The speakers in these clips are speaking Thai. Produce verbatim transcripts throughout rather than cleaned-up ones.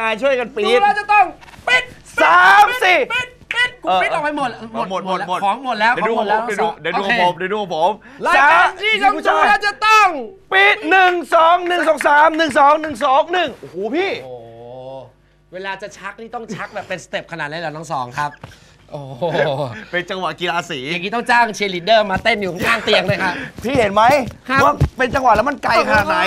ายช่วยกันปี๊ดูดแล้วจะต้องปิดสามสี่ปิดปิดกูปิดออกไปหมดหมดหมดหมดของหมดแล้วเดี๋ยวดูของผมเดี๋ยวดูของผมเดี๋ยวดูของผมรายการที่ต้องดูแล้วจะต้องปิดหนึ่งสองหนึ่งสองสามหนึ่งสองหนึ่งสองหนึ่งโอ้โหพี่โอ้เวลาจะชักนี่ต้องชักแบบเป็นสเต็ปขนาดนี้เหรอน้องสองครับโอ้โหเป็นจังหวะกีฬาสีอย่างนี้ต้องจ้างเชียร์ลีดเดอร์มาเต้นอยู่ข้างเตียงเลยครับพี่เห็นไหมว่าเป็นจังหวะแล้วมันไกลขนาดไหน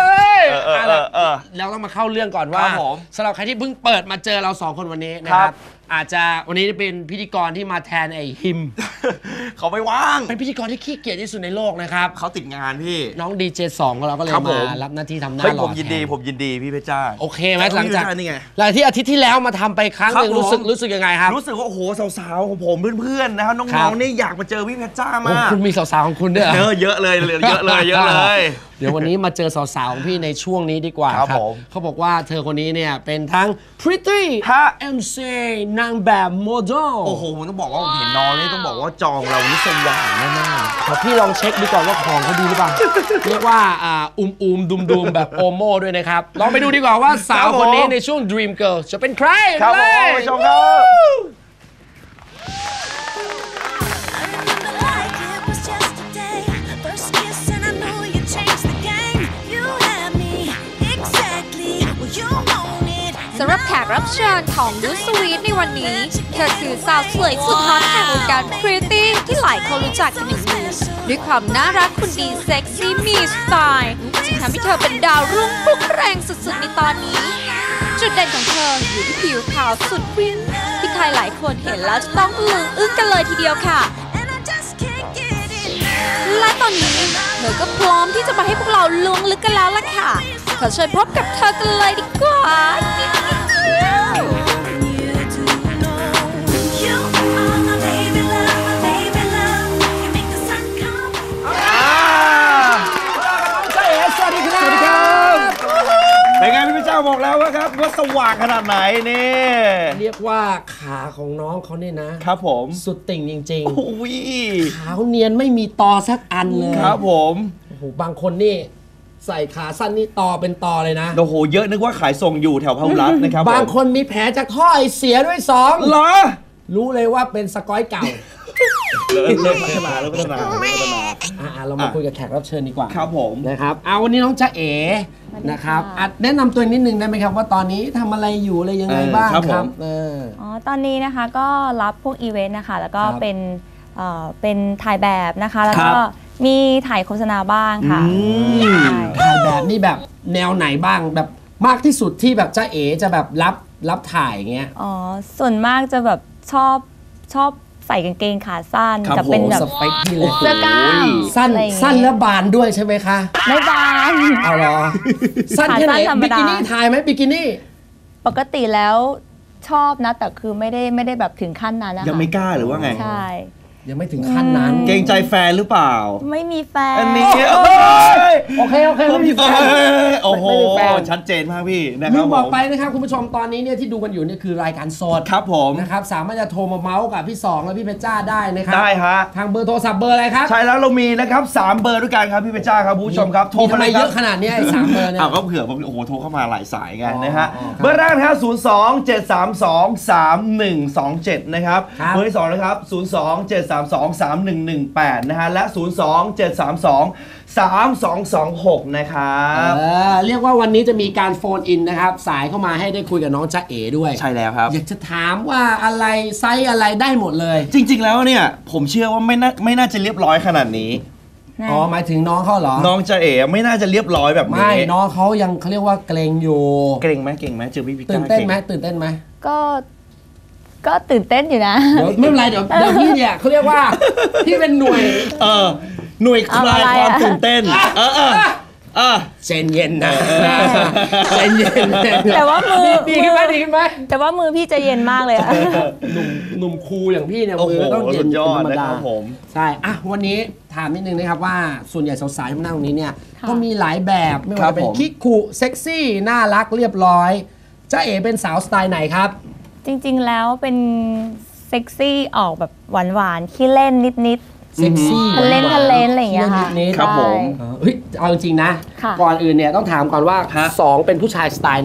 เราต้องมาเข้าเรื่องก่อนว่าสำหรับใครที่เพิ่งเปิดมาเจอเราสองคนวันนี้นะครับอาจจะวันนี้เป็นพิธีกรที่มาแทนไอ้ฮิมเขาไม่ว่างเป็นพิธีกรที่ขี้เกียจที่สุดในโลกนะครับเขาติดงานพี่น้องดีเจสองของเราก็เลยมารับหน้าที่ทำหน้าหล่อผมยินดีผมยินดีพี่เพชรจ้าโอเคไหมหลังจากหลังที่อาทิตย์ที่แล้วมาทำไปครั้งหนึ่งรู้สึกรู้สึกยังไงครับรู้สึกว่าโอ้โหสาวๆของผมเพื่อนๆนะครับน้องๆนี่อยากมาเจอพี่เพชรจ้ามากคุณมีสาวๆของคุณด้วยเยอะเยอะเลยเยอะเลยเยอะเลยเดี๋ยววันนี้มาเจอสาวๆของพี่ในช่วงนี้ดีกว่าครับเขาบอกว่าเธอคนนี้เนี่ยเป็นทั้ง Pretty เอ็ม ซี นางแบบโมเดลโอ้โหผมต้องบอกว่าผมเห็นน้องนี่ต้องบอกว่าจองเรานี่สว่างแน่ๆขอพี่ลองเช็คดูก่อนว่าของเขาดีหรือเปล่าเรียกว่าอ่าอุ้มอุ้มดุมดุมแบบโอโม่ด้วยนะครับลองไปดูดีกว่าว่าสาวคนนี้ในช่วง Dream Girl จะเป็นใครครับผมไปชมครับสำหรับแขกรับเชิญของดูสวีทในวันนี้เธอคือสาวสวยสุดฮอตแห่งวงการพรีตตี้ที่หลายคนรู้จักกันอย่างดีด้วยความน่ารักคุณดีเซ็กซี่มีสไตล์จึงทำให้เธอเป็นดาวรุ่งพุ่งแรงสุดๆในตอนนี้จุดเด่นของเธออยู่ที่ผิวขาวสุดวิ้งที่ใครหลายคนเห็นแล้วจะต้องตะลึงอึ้งกันเลยทีเดียวค่ะและตอนนี้เธอก็พร้อมที่จะมาให้พวกเราล้วงลึกกันแล้วล่ะค่ะขอเชิญพบกับเธอกันเลยดีกว่าเป็นไงพี่เจ้าบอกแล้วว่าครับว่าสว่างขนาดไหนนี่เรียกว่าขาของน้องเขาเนี่ยนะครับผมสุดติ่งจริงๆโอ้ยขาวเนียนไม่มีตอสักอันเลยครับผมโอ้โหบางคนนี่ใส่ขาสั้นนี่ตอเป็นตอเลยนะโอ้โหเยอะนึกว่าขายส่งอยู่แถวพหุรัตน์นะครับบางคนมีแผลจากท่อไอเสียด้วยสองเหรอรู้เลยว่าเป็นสกอยเก่าเริ่มเริ่มพัฒนาเริ่มพัฒนาเริ่มพัฒนาอ่าเรามาคุยกับแขกรับเชิญดีกว่าครับผมนะครับเอาวันนี้น้องจ๊ะเอ๋นะครับแนะนำตัวนิดนึงได้ไหมครับว่าตอนนี้ทำอะไรอยู่อะไรยังไงบ้างครับอ๋อตอนนี้นะคะก็รับพวกอีเวนต์นะคะแล้วก็เป็นเอ่อเป็นถ่ายแบบนะคะแล้วก็มีถ่ายโฆษณาบ้างค่ะถ่ายแบบนี่แบบแนวไหนบ้างแบบมากที่สุดที่แบบจ๊ะเอ๋จะแบบรับรับถ่ายอย่างเงี้ยอ๋อส่วนมากจะแบบชอบชอบใส่กางเกงขาสั้นกับเป็นแบบสเปคที่เลยเสื้อกล้ามสั้นสั้นแล้วบานด้วยใช่ไหมคะไม่บานเอาหรอสั้นแค่ไหนบิกินี่ถ่ายไหมบิกินี่ปกติแล้วชอบนะแต่คือไม่ได้ไม่ได้แบบถึงขั้นนั้นนะคะยังไม่กล้าหรือว่าไงใช่ยังไม่ถึงขั้นนั้นเกรงใจแฟนหรือเปล่าไม่มีแฟนอันนี้โอเคโอเคไม่มีแฟนโอ้โหชัดเจนมากพี่นะครับลืมบอกไปนะครับคุณผู้ชมตอนนี้เนี่ยที่ดูกันอยู่นี่คือรายการสดครับผมนะครับสามารถจะโทรมาเมาส์กับพี่สองและพี่เพชรจ้าได้นะครับได้ฮะทางเบอร์โทรศัพท์เบอร์อะไรครับใช่แล้วเรามีนะครับสามเบอร์ด้วยกันครับพี่เพชรจ้าครับผู้ชมครับโทรมาเยอะขนาดนี้ไอ้สามเบอร์เนี่ยอ้าวก็เผื่อผมโอ้โหโทรเข้ามาหลายสายกันนะฮะเบอร์แรกนะครับศูนย์ สอง เจ็ด สาม สอง สาม หนึ่ง สอง เจ็ดนะครับเบอร์ที่สองนะครับศูนย์ สอง เจ็ด สาม สอง สาม หนึ่ง หนึ่ง แปดนะฮะและศูนย์ สอง เจ็ด สาม สอง สาม สอง สอง หกนะครับเออเรียกว่าวันนี้จะมีการโฟนอินนะครับสายเข้ามาให้ได้คุยกับน้องจ๊ะเอ๋ด้วยใช่แล้วครับอยากจะถามว่าอะไรไซส์อะไรได้หมดเลยจริงๆแล้วเนี่ยผมเชื่อว่าไม่น่าไม่น่าจะเรียบร้อยขนาดนี้อ๋อหมายถึงน้องเขาเหรอน้องจ๊ะเอ๋ไม่น่าจะเรียบร้อยแบบนี้ไม่น้องเขายังเขาเรียกว่าเกรงอยู่เกรงไหมเกรงไหมเจอพี่พิตื่นเต้นไหมตื่นเต้นไหมก็ก็ตื่นเต้นอยู่นะเดี๋ยวไม่เป็นไรเดี๋ยวเดี๋ยวพี่เนี่ยเขาเรียกว่าพี่เป็นหน่วยเออหน่วยคลายความตื่นเต้นเออเออเออเย็นเย็นนะเย็นเย็นแต่ว่ามือดีขึ้นไหมดีขึ้นไหมแต่ว่ามือพี่จะเย็นมากเลยอะหนุ่มหนุ่มคูลอย่างพี่เนี่ยมือต้องเย็นธรรมดาใช่อ่ะวันนี้ถามนิดนึงนะครับว่าส่วนใหญ่สาวๆที่มานั่งตรงนี้เนี่ยก็มีหลายแบบไม่ว่าจะเป็นคิกคุเซ็กซี่น่ารักเรียบร้อยจ๊ะเอ๋เป็นสาวสไตล์ไหนครับจริงๆแล้วเป็นเซ็กซี่ออกแบบหวานๆขี้เล่นนิดๆเซ็กซี่ทะเลนทะเลนอะไรอย่างเงี้ยค่ะครับผมเฮ้ยเอาจริงๆนะก่อนอื่นเนี่ยต้องถามก่อนว่าสองเป็นผู้ชายสไตล์ไหน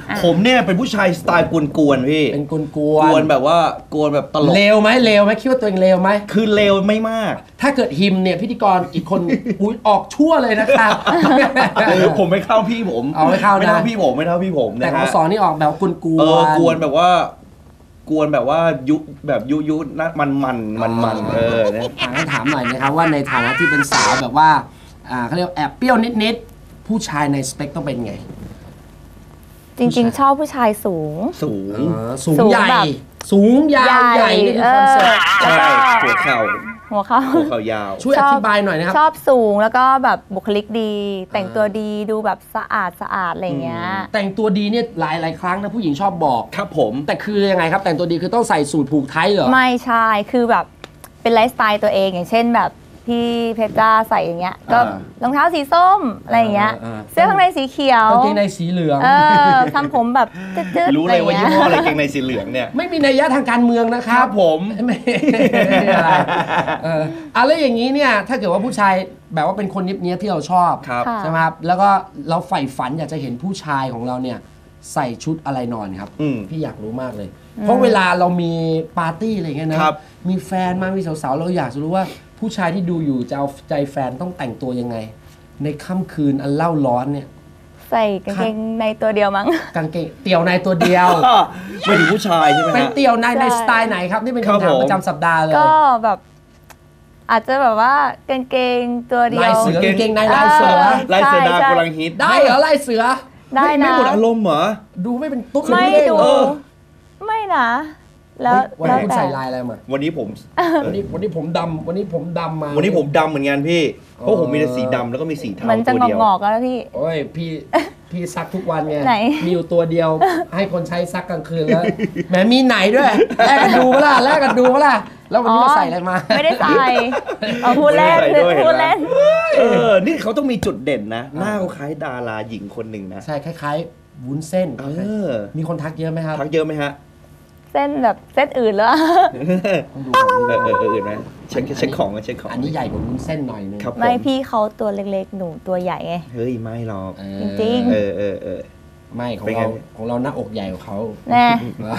ผมเนี่ยเป็นผู้ชายสไตล์กวนๆพี่เป็นกวนกกวนแบบว่ากวนแบบตลกเลวไหมเลวไหมคิดว่าตัวเองเลวไหมคือเลวไม่มากถ้าเกิดฮิมเนี่ยพิธีกรอีกคนอุ้ยออกชั่วเลยนะครับผมไม่เข้าพี่ผมเอาไม่เข้านะไม่เท่าพี่ผมไม่เท่าพี่ผมแต่เขาสอนนี่ออกแบบกวนกวนเออกวนแบบว่ากวนแบบว่ายุแบบยุยุนะมันมันมันมันเออเนี่ยถามถามหน่อยนะครับว่าในฐานะที่เป็นสาวแบบว่าอ่าเขาเรียกแอบเปรี้ยวนิดๆผู้ชายในสเปคต้องเป็นไงจริงๆชอบผู้ชายสูงสูงสูงใหญ่สูงยาวใหญ่นี่คือคอนเซ็ปต์ใช่หัวเข่าหัวเข่าหัวเข่ายาวช่วยอธิบายหน่อยนะครับชอบสูงแล้วก็แบบบุคลิกดี แต่งตัวดีดูแบบสะอาดสะอาดอะไรเงี้ยแต่งตัวดีเนี่ยหลายหลายครั้งนะผู้หญิงชอบบอกครับผมแต่คือยังไงครับแต่งตัวดีคือต้องใส่สูทผูกไทเหรอไม่ใช่คือแบบเป็นไลฟ์สไตล์ตัวเองอย่างเช่นแบบที่เพชรจ้าใส่อย่างเงี้ยก็รองเท้าสีส้มอะไรอย่างเงี้ยเสื้อข้างในสีเขียวกางเกงในสีเหลืองเออทำผมแบบจืดๆรู้เลยว่ายี่ห้ออะไรกางเกงในสีเหลืองเนี่ยไม่มีนัยยะทางการเมืองนะครับผมไม่อะไรเอออะไรอย่างนี้เนี่ยถ้าเกิดว่าผู้ชายแบบว่าเป็นคนเนี้ยที่เราชอบใช่ไหมครับแล้วก็เราใฝ่ฝันอยากจะเห็นผู้ชายของเราเนี่ยใส่ชุดอะไรนอนครับพี่อยากรู้มากเลยเพราะเวลาเรามีปาร์ตี้อะไรเงี้ยนะมีแฟนมามีสาวๆเราอยากจะรู้ว่าผู้ชายที่ดูอยู่จะเอาใจแฟนต้องแต่งตัวยังไงในค่ำคืนอันเล่าร้อนเนี่ยใส่กางเกงในตัวเดียวมั้งกางเกงเตี่ยวในตัวเดียวไม่ถึงผู้ชายใช่ไหมเป็นเตี่ยวในในสไตล์ไหนครับนี่เป็นคำถามประจำสัปดาห์เลยก็แบบอาจจะแบบว่ากางเกงตัวเดียวลายเสือกางเกงในลายเสือลายเสือดากำลังฮิตได้เหรอลายเสือได้นะไม่หมดอารมณ์เหรอดูไม่เป็นตุ๊กไม่ดูไม่นะแล้ววันนี้คุณใส่ลายอะไรมาวันนี้ผมวันนี้วันนี้ผมดำวันนี้ผมดำมาวันนี้ผมดำเหมือนกันพี่เพราะผมมีแต่สีดำแล้วก็มีสีเทาตัวเดียวมันจะงอกๆแล้วพี่โอ้ยพี่พี่ซักทุกวันไงมีอยู่ตัวเดียวให้คนใช้ซักกลางคืนแล้วแหมมีไหนด้วยแลกกันดูก็ล่ะแลกกันดูก็ล่ะแล้ววันนี้มาใส่อะไรมาไม่ได้ใส่เอาพูดเล่นพูดเล่นเออนี่เขาต้องมีจุดเด่นนะหน้าเขาคล้ายดาราหญิงคนหนึ่งนะใช่คล้ายๆวุ้นเส้นเออมีคนทักเยอะไหมครับทักเยอะไหมฮะเส้นแบบเส้นอื่นแล้วเออเอออื่นไหมเช็คเช็คของเช็คของอันนี้ใหญ่กว่าวุ้นเส้นหน่อยนึงไม่พี่เขาตัวเล็กๆหนูตัวใหญ่ไงเฮ้ยไม่หรอกจริงเออเออเออไม่ของเราของเราหน้าอกใหญ่กว่าเขาแน่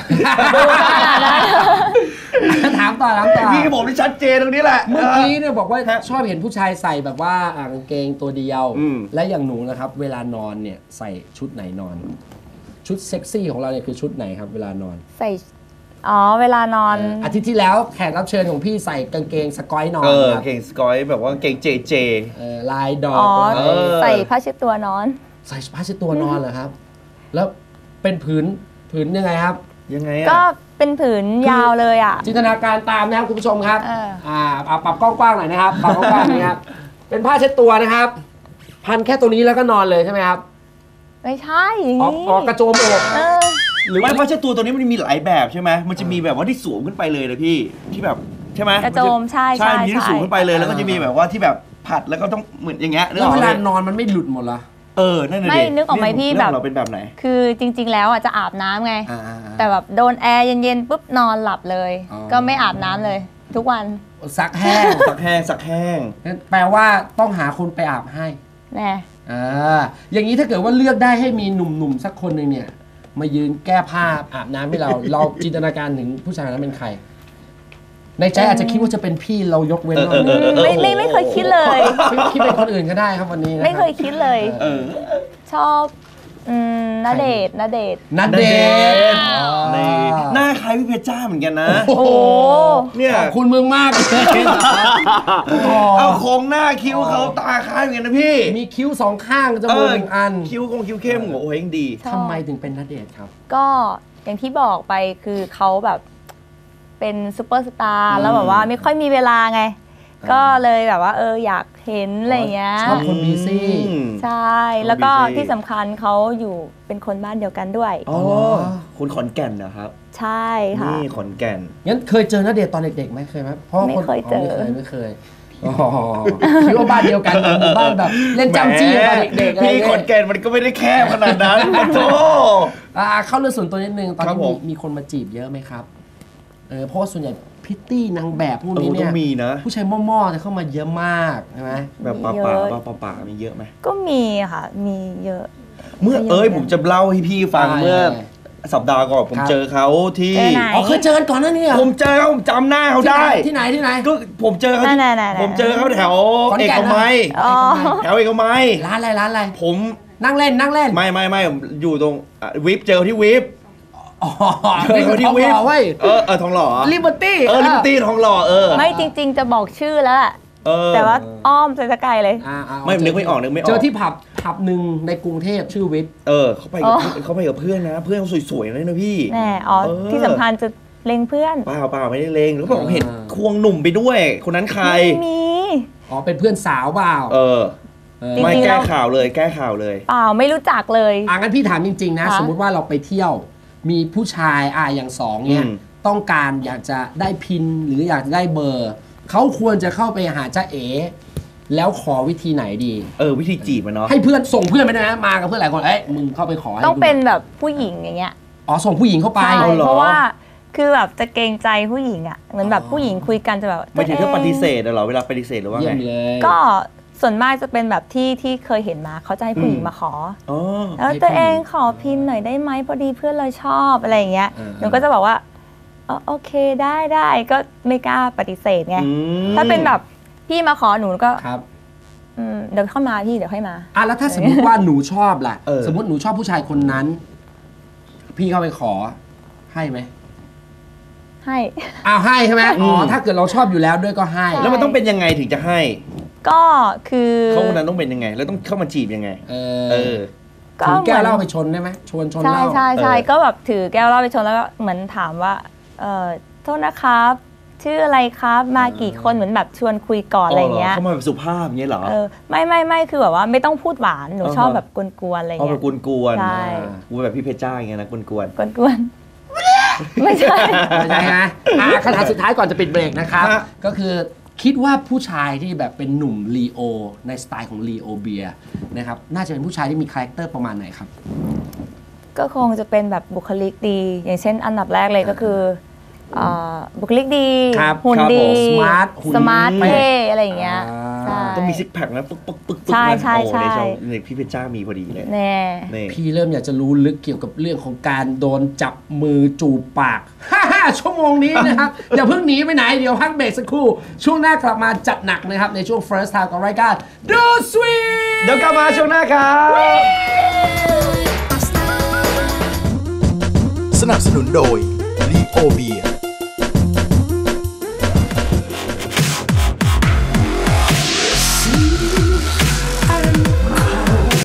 ถามต่อถามต่อพี่ผมนี่ชัดเจนตรงนี้แหละเมื่อกี้เนี่ยบอกว่าชอบเห็นผู้ชายใส่แบบว่ากางเกงตัวเดียวและอย่างหนูนะครับเวลานอนเนี่ยใส่ชุดไหนนอนชุดเซ็กซี่ของเราเนี่ยคือชุดไหนครับเวลานอนใส่อ๋อเวลานอนอาทิตย์ที่แล้วแขกรับเชิญของพี่ใส่กางเกงสกอยนอนเออกางเกงสกอยแบบว่ากางเกงเจเจลายดอกใส่ผ้าเช็ดตัวนอนใส่ผ้าเช็ดตัวนอนเหรอครับแล้วเป็นผืนผืนยังไงครับยังไงก็เป็นผืนยาวเลยอ่ะจินตนาการตามนะครับคุณผู้ชมครับอ่าปรับกล้องๆหน่อยนะครับปรับกล้องๆนะครับเป็นผ้าเช็ดตัวนะครับพันแค่ตัวนี้แล้วก็นอนเลยใช่ไหมครับไม่ใช่อย่างนี้ออกกระโจมอกหรือไม่ผ้าเช็ดตัวตัวนี้มันมีหลายแบบใช่ไหมมันจะมีแบบว่าที่สูงขึ้นไปเลยนะพี่ที่แบบใช่ไหมกระโจมใช่ใช่มีที่สูงขึ้นไปเลยแล้วก็จะมีแบบว่าที่แบบผัดแล้วก็ต้องเหมือนอย่างเงี้ยแล้วเวลานอนมันไม่หลุดหมดเหรอเออนั่นไม่นึกออกไหมพี่แบบเราเป็นแบบไหนคือจริงๆแล้วอ่ะจะอาบน้ำไงแต่แบบโดนแอร์เย็นๆปุ๊บนอนหลับเลยก็ไม่อาบน้ำเลยทุกวันซักแห้งซักแห้งซักแห้งแปลว่าต้องหาคนไปอาบให้แน่อ่าอย่างนี้ถ้าเกิดว่าเลือกได้ให้มีหนุ่มๆสักคนหนึ่งเนี่ยมายืนแก้ผ้าอาบน้ำให้เราเราจินตนาการถึงผู้ชายนั้นเป็นใครในใจอาจจะคิดว่าจะเป็นพี่เรายกเว้นไม่ไม่ไม่เคยคิดเลยคิดเป็นคนอื่นก็ได้ครับวันนี้ไม่เคยคิดเลยชอบณเดชน์ณเดชน์ณเดชน์หน้าคล้ายพี่เพชรจ้าเหมือนกันนะโอ้โหเนี่ยคุณมึงมากเอาโครงหน้าคิ้วเขาตาคล้ายเหมือนกันนะพี่มีคิ้วสองข้างจมูกหนึ่งอันคิ้วคงคิ้วเข้มโอ้ยยังดีทำไมถึงเป็นณเดชน์ครับก็อย่างที่บอกไปคือเขาแบบเป็นซูเปอร์สตาร์แล้วแบบว่าไม่ค่อยมีเวลาไงก็เลยแบบว่าเอออยากเห็นอะไรเงี้ยชอบคนบีซี่ใช่แล้วก็ที่สำคัญเขาอยู่เป็นคนบ้านเดียวกันด้วยอ๋อคนขอนแก่นนะครับใช่ค่ะนี่ขอนแก่นงั้นเคยเจอณเดชน์ตอนเด็กๆไหมเคยไหมเพราะไม่เคยเจอไม่เคยไม่เคยคิดว่าบ้านเดียวกันหมู่บ้านแบบเล่นจำจี้ตอนเด็กๆพี่ขอนแก่นมันก็ไม่ได้แคบขนาดนั้นโธ่เข้าเรื่องส่วนตัวนิดนึงตอนนี้มีคนมาจีบเยอะไหมครับเออเพราะว่าส่วนใหญ่พิตตี้นางแบบพวกนี้เนี่ยผู้ชายม่อๆจะเข้ามาเยอะมากใช่ไหมแบบป่าป่าป่าป่ามีเยอะไหมก็มีค่ะมีเยอะเมื่อเอ้ยผมจะเล่าให้พี่ฟังได้เมื่อสัปดาห์ก่อนผมครับเจอเขาที่เจอไหนอ๋อเคยเจอกันก่อนหน้านี้เหรอผมเจอเขาผมจำหน้าเขาได้ที่ไหนที่ไหนก็ผมเจอเขาที่ไหนๆๆๆผมเจอเขาแถวขอนเอแก่กนเหรอมัยอ๋อแถวเอกมัยร้านอะไรร้านอะไรผมนั่งเล่นนั่งเล่นไม่ไม่ไม่ผมอยู่ตรงอ่ะวิปเจอที่วิปอ๋อเจนี่อคือที่ทองวิหปล่อเว้ยเออเออทองหล่อลิเบอร์ตี้เออลิปตี้ทองหล่อเออไม่จริง ๆ จะบอกชื่อแล้วอะเออแต่ว่าอ้อมไปสกายเลยอ่าอ่าไม่นึกไม่ออกนึกไม่ออกเจอที่ผับผับหนึ่งในกรุงเทพชื่อวิทย์เออเขาไปกับเพื่อนเขาไปกับเพื่อนนะ เพื่อนเขาสวยๆเลยนะพี่แน่อ๋อเออที่สำคัญจะเล็งเพื่อนเปล่าเปล่าไม่ได้เลงแล้วบอกเห็นควงหนุ่มไปด้วย คนนั้นใครไม่มีอ๋อเป็นเพื่อนสาวเปล่าเออเออจริงๆไม่แก้แล้วข่าวเลยแก้ข่าวเลยเปล่าไม่รู้จักเลยอ่ะงั้นพี่ถามจริงๆนะคะสมมุติว่าเราไปเที่ยว มีผู้ชายอ่ะอย่างสองเนี่ยอืมต้องการอยากจะได้พินหรืออยากจะได้เบอร์เขาควรจะเข้าไปหาจ้าเอ๋แล้วขอวิธีไหนดีเออวิธีจีบมันเนาะให้เพื่อนส่งเพื่อนไปนะมากับเพื่อนหลายคนเอ้ยมึงเข้าไปขอให้ต้องดูเป็นแบบผู้หญิงอย่างเงี้ยอ๋อส่งผู้หญิงเข้าไปใช่เอาเหรอเพราะว่าคือแบบจะเกรงใจผู้หญิงอ่ะเหมือนแบบผู้หญิงคุยกันจะแบบไม่ถึงตัวถ้าเองปฏิเสธอะเหรอเวลาปฏิเสธหรือว่าเยี่ไงยมเลยก็ส่วนมากจะเป็นแบบที่ที่เคยเห็นมาเขาจะให้ผู้หญิงอืมมาขออ๋อแล้วตัวเองขอพิมพ์หน่อยได้ไหมพอดีเพื่อนเราชอบอะไรอย่างเงี้ยเออหนูก็จะบอกว่าอ๋อโอเคได้ได้ก็ไม่กล้าปฏิเสธไงอืมถ้าเป็นแบบพี่มาขอหนูก็ครับอืมเดี๋ยวเข้ามาพี่เดี๋ยวค่อยมาอ่ะแล้วถ้าสมมติว่าหนูชอบล่ะเออสมมติหนูชอบผู้ชายคนนั้น พี่เข้าไปขอให้ไหมให้อ้าวให้ใช่ไหมอ๋อถ้าเกิดเราชอบอยู่แล้วด้วยก็ให้ใช่แล้วมันต้องเป็นยังไงถึงจะให้ก็คือเขาคนนั้นต้องเป็นยังไง แล้วต้องเข้ามาจีบยังไงเอเอออก็ถือเหแก้มืวอนเหล้าไปชนได้ไหมชวนชนเหใช่ล้าใช่ใช่เออก็แบบถือแก้วเหล้าไปชนแล้วก็เหมือนถามว่าเออโทษนะครับ ชื่ออะไรครับมากี่คนเหมือนแบบชวนคุยก่อนอะไรอย่างเงี้ยเข้ามาแบบสุภาพอย่างเงี้ยเหรอเออไม่ไม่ไม่คือแบบว่าไม่ต้องพูดหวานหนูอ่าฮะชอบแบบกวนๆอะไรเอาแบเงี้บยกวนๆใช่กูแบบพี่เพชรจ้าอย่างเงี้ยนะกวนกวนๆไม่ใช่ไม่ใช่ไหมอ่ะคำถามสุดท้ายก่อนจะปิดเบรกนะครับฮะก็คือคิดว่าผู้ชายที่แบบเป็นหนุ่มลีโอในสไตล์ของลีโอเบียนะครับน่าจะเป็นผู้ชายที่มีคาแรคเตอร์ประมาณไหนครับก็คงจะเป็นแบบบุคลิกดี อย่างเช่นอันดับแรกเลยก็คือเอ่อบุคลิกดีครับหุ่นครับดีผมสมาร์ทหุ่นสมาร์ทเป๊ะเท่อะไรอย่างเงี้ยอ่าใช่ๆต้องมีซิกแพคนะปึ๊กปึ๊กปึ๊กปึ๊กใช่นะใช่โอ้ใช่ในช่องในพี่เพชรจ้ามีพอดีเลยแน่นี่พี่เริ่มอยากจะรู้ลึกเกี่ยวกับเรื่องของการโดนจับมือจูบปาก ชั่วโมงนี้นะครับ อย่าเพิ่งหนีไปไหน เดี๋ยวพักเบรกสักครู่ ช่วงหน้ากลับมาจัดหนักนะครับ ในช่วง First Time ของรายการ Do Sweet เดี๋ยวกลับมาช่วงหน้าครับสนับสนุนโดย ลีโอเบีย